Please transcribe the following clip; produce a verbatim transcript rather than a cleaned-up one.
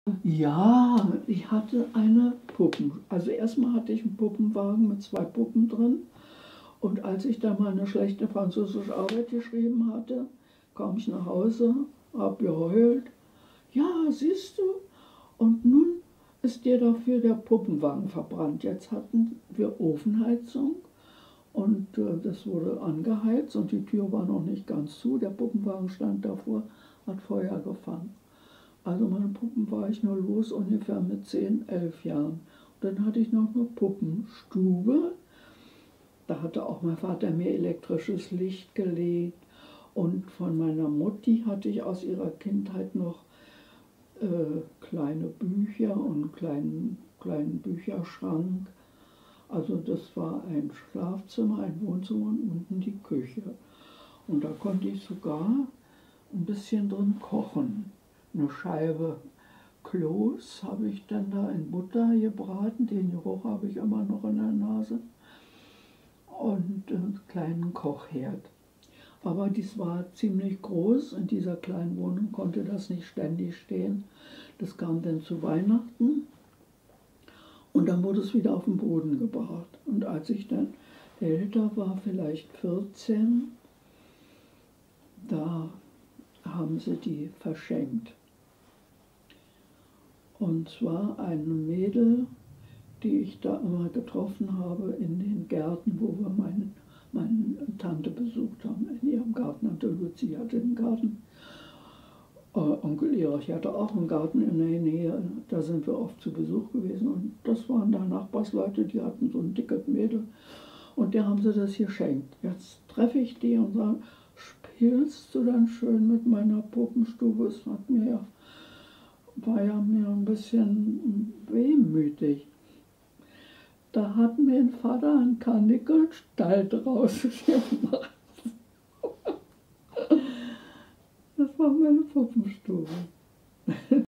Ja, ich hatte eine Puppen. Also erstmal hatte ich einen Puppenwagen mit zwei Puppen drin. Und als ich da mal eine schlechte französische Arbeit geschrieben hatte, kam ich nach Hause, hab geheult. Ja, siehst du? Und nun ist dir dafür der Puppenwagen verbrannt. Jetzt hatten wir Ofenheizung und äh, das wurde angeheizt und die Tür war noch nicht ganz zu. Der Puppenwagen stand davor, hat Feuer gefangen. Also meine Puppen war ich nur los ungefähr mit zehn, elf Jahren. Und dann hatte ich noch eine Puppenstube. Da hatte auch mein Vater mir elektrisches Licht gelegt. Und von meiner Mutti hatte ich aus ihrer Kindheit noch äh, kleine Bücher und einen kleinen, kleinen Bücherschrank. Also das war ein Schlafzimmer, ein Wohnzimmer und unten die Küche. Und da konnte ich sogar ein bisschen drin kochen. Eine Scheibe Kloß habe ich dann da in Butter gebraten, den Geruch habe ich immer noch in der Nase. Und einen kleinen Kochherd. Aber dies war ziemlich groß, in dieser kleinen Wohnung konnte das nicht ständig stehen. Das kam dann zu Weihnachten und dann wurde es wieder auf den Boden gebracht. Und als ich dann älter war, vielleicht vierzehn, da haben sie die verschenkt. Und zwar eine Mädel, die ich da immer getroffen habe in den Gärten, wo wir meine, meine Tante besucht haben. In ihrem Garten, Tante Luzi hatte einen Garten. Äh, Onkel Erich hatte auch einen Garten in der Nähe. Da sind wir oft zu Besuch gewesen. Und das waren da Nachbarsleute, die hatten so ein dickes Mädel. Und der haben sie das geschenkt. Jetzt treffe ich die und sage, spielst du dann schön mit meiner Puppenstube? Es hat mir ja, war ja mir ein bisschen wehmütig. Da hat mir ein Vater einen Karnickelstall draus gemacht. Das war meine Puppenstube.